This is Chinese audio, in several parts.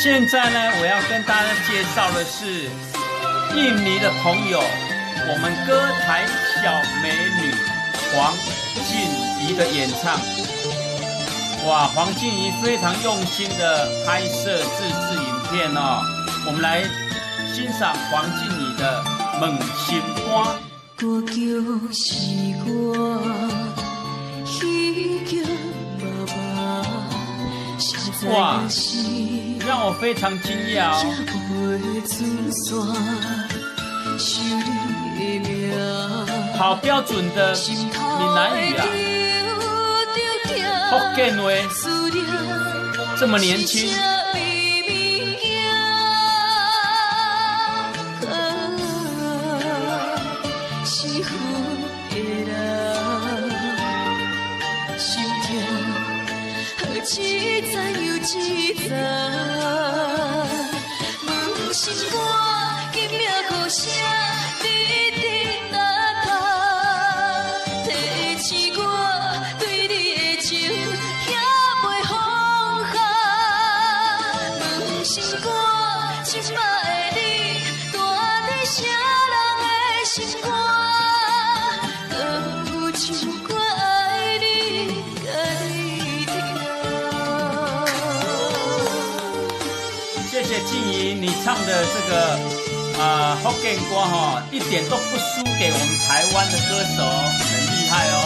现在呢，我要跟大家介绍的是印尼的朋友，我们歌坛小美女黄静怡的演唱。哇，黄静怡非常用心的拍摄自制影片哦，我们来欣赏黄静怡的《问心肝》。 歌就是我，彼叫妈妈， 哇，让我非常惊讶哦。好标准的闽南语啊，福建话，这么年轻。 一层又一层，问心肝，今命何啥滴滴答答，提起我对你的情也袂放下。问心肝，今摆的你住在啥人的心肝？敢有唱我爱你，甲你听。 谢谢静怡，你唱的这个福建歌哈，一点都不输给我们台湾的歌手，很厉害哦。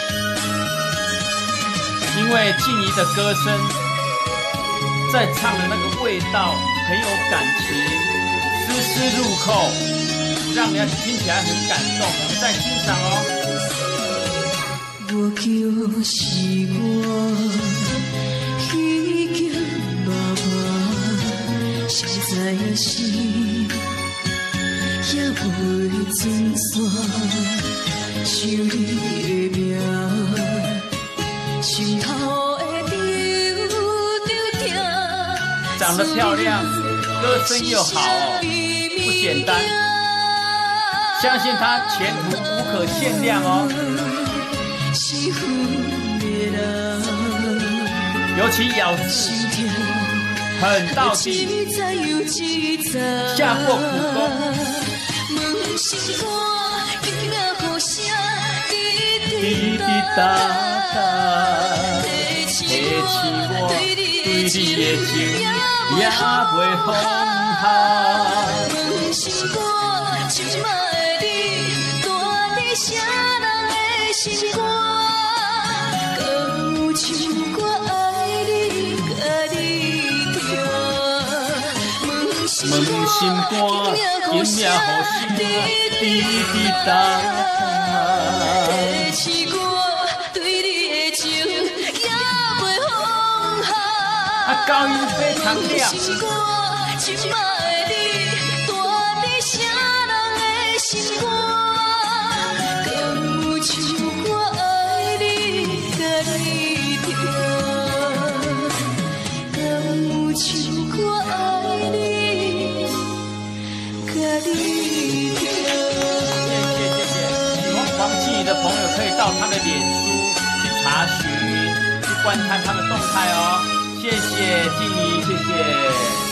因为静怡的歌声在唱的那个味道很有感情，丝丝入扣，让人家听起来很感动。我们再欣赏哦。 我就是我，彼叫妈妈，实在是也袂准线，想你的名，心头会丢丢定。 长得漂亮，歌声又好哦，不简单。相信她前途无可限量哦。尤其咬字很到底，下过苦功。滴滴答答，提起我对你的情也袂放下。问心肝，今摆的你住在啥人的心肝？敢有唱我爱你，甲你听？问心肝，今夜何时滴滴答答？提起我对你的情也袂放下。高音非常亮。今摆的你住在啥人的心肝？敢有唱我爱你，甲你听？敢有唱我爱你，甲你听？喜欢黄静怡的朋友可以到她的脸书去查询，去观看她的动态哦。谢谢静怡，谢谢。